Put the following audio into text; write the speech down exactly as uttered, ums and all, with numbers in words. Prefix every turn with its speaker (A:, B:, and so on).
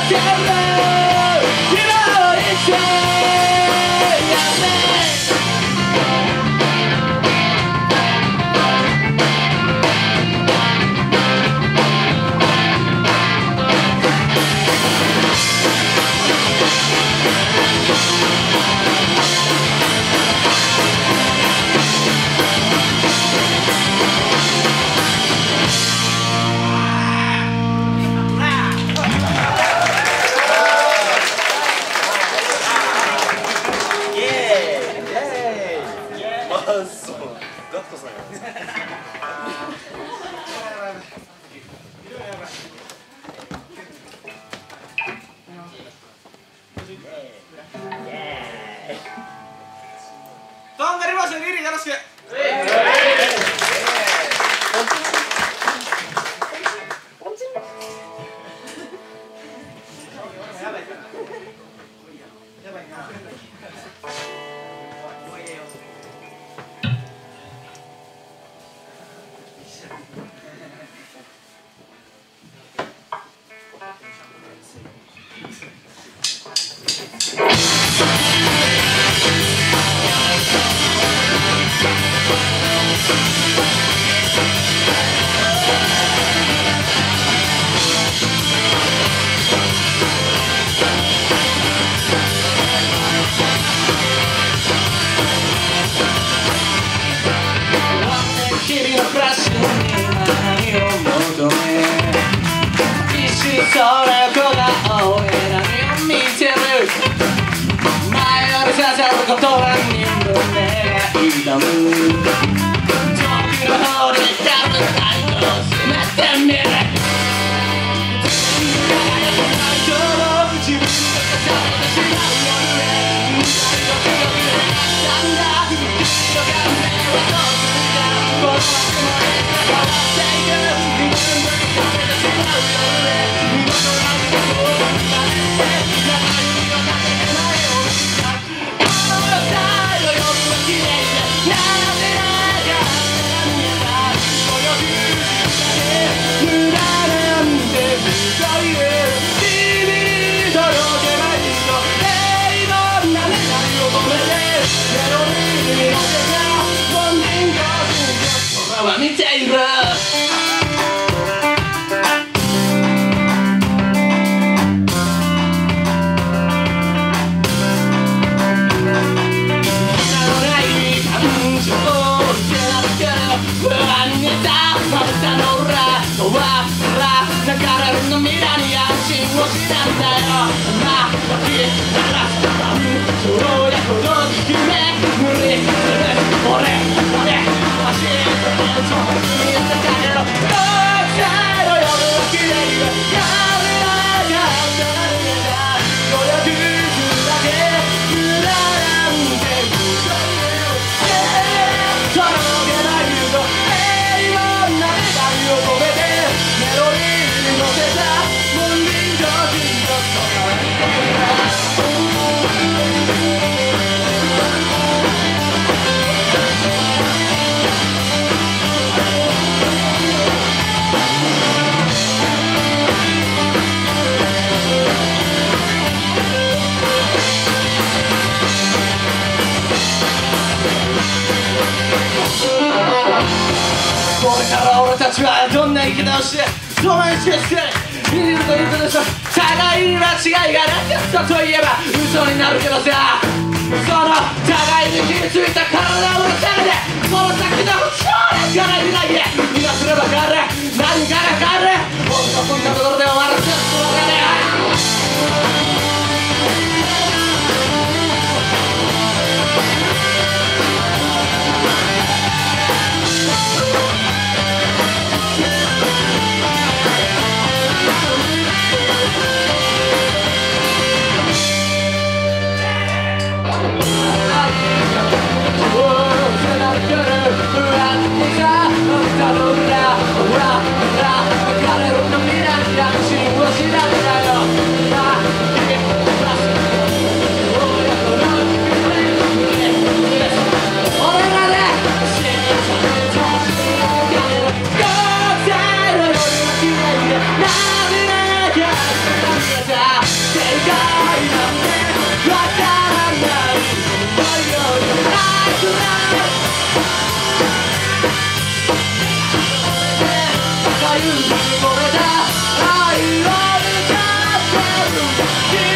A: とんがりました。リリーよろしく。それをこが青い波を見てる前より刺さることは二度目が挑む遠くの方でダブルタイトを締めてみる自分が重ねてしまう夜へ二人の手を入れたんだ君の顔はどうするかこの街も変わっていく自分が重ねてしまう夜へ見ている流れるの未来に安心をしたんだよまあ時鳴らすためそやほど夢無理する俺まで走ってそう見えたかよどうせの夜は綺麗がやめなかった涙がごよくすだけ裏なんて嘘よとろけないと平凡な願いを込めてメロディー乗せた門輪上人とそのこれから俺たちはどんな生き方をしてその意識をして生きるということでしょ互いに間違いがなかったといえば嘘になるけどさその互いに傷ついた体を許されてこの先の少年からいないで今すれば変わる何かが変わる僕のこんなところで終わらせるつもりだね「 れた愛を歌ってる